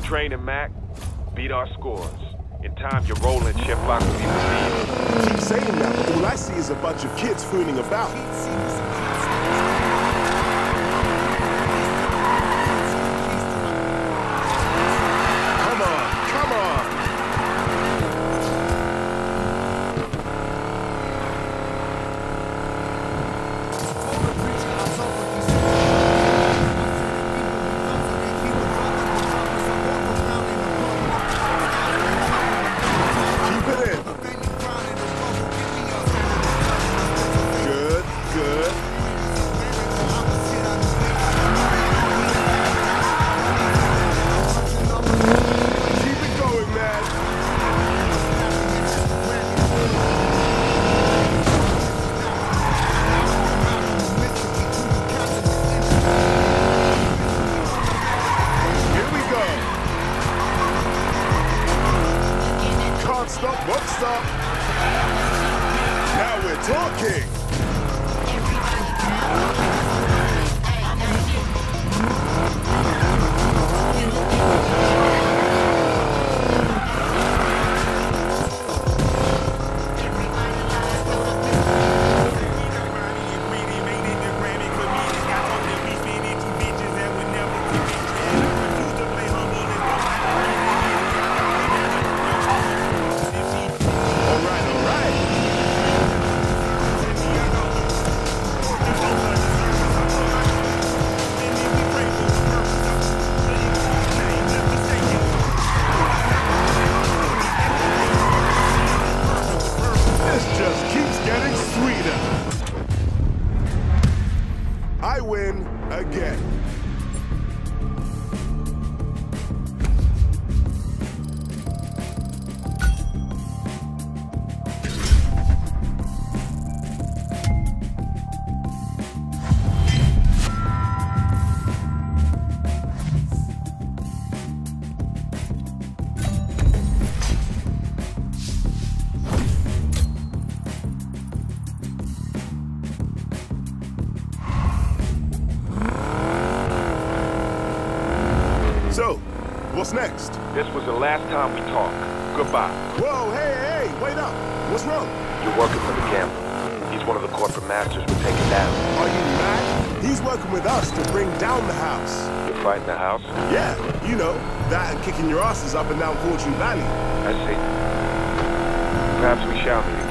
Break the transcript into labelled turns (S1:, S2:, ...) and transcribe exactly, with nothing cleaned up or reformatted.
S1: training, Mac. Beat our scores. In time, your role in chip block will be revealed.
S2: You keep saying that, but all I see is a bunch of kids fooling about. Come on, come on! Stop, won't stop. Now we're talking. I win again. So, what's next?
S1: This was the last time we talk. Goodbye.
S2: Whoa, hey, hey, wait up. What's wrong?
S1: You're working for the gambler. He's one of the corporate masters we're taking down.
S2: Are you mad? He's working with us to bring down the house.
S1: You're fighting the house?
S2: Yeah, you know, that and kicking your asses up and down Fortune Valley.
S1: I see. Perhaps we shall meet again.